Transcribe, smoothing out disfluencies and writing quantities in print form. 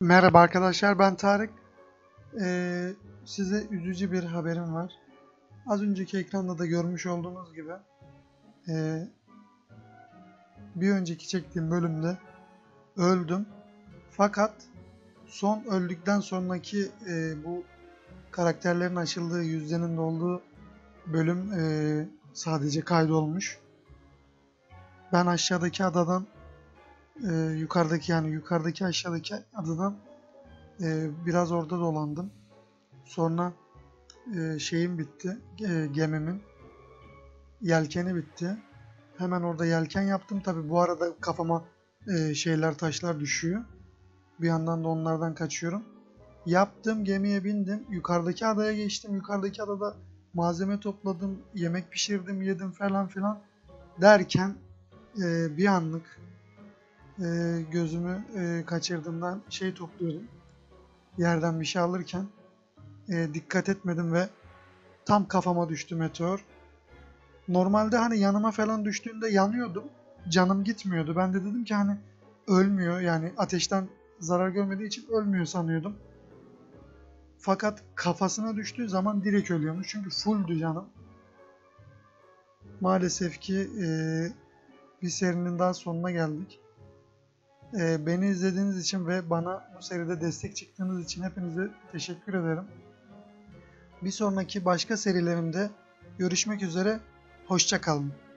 Merhaba arkadaşlar, ben Tarık. Size üzücü bir haberim var. Az önceki ekranda da görmüş olduğunuz gibi ee, bir önceki çektiğim bölümde öldüm. Fakat son öldükten sonraki bu karakterlerin açıldığı, yüzlerinin olduğu bölüm sadece kaydolmuş. Ben aşağıdaki adadan yukarıdaki aşağıdaki adadan biraz orada dolandım. Sonra şeyim bitti, gemimin yelkeni bitti. Hemen orada yelken yaptım. Tabi bu arada kafama taşlar düşüyor. Bir yandan da onlardan kaçıyorum. Yaptım, gemiye bindim. Yukarıdaki adaya geçtim. Yukarıdaki adada malzeme topladım, yemek pişirdim, yedim falan filan. Derken bir anlık gözümü kaçırdığımdan topluyordum. Yerden bir şey alırken dikkat etmedim ve tam kafama düştü meteor. Normalde hani yanıma falan düştüğünde yanıyordum. Canım gitmiyordu. Ben de dedim ki hani ölmüyor, yani ateşten zarar görmediği için ölmüyor sanıyordum. Fakat kafasına düştüğü zaman direkt ölüyormuş. Çünkü fulldü canım. Maalesef ki bir serinin daha sonuna geldik. Beni izlediğiniz için ve bana bu seride destek çıktığınız için hepinize teşekkür ederim. Bir sonraki başka serilerimde görüşmek üzere. Hoşça kalın.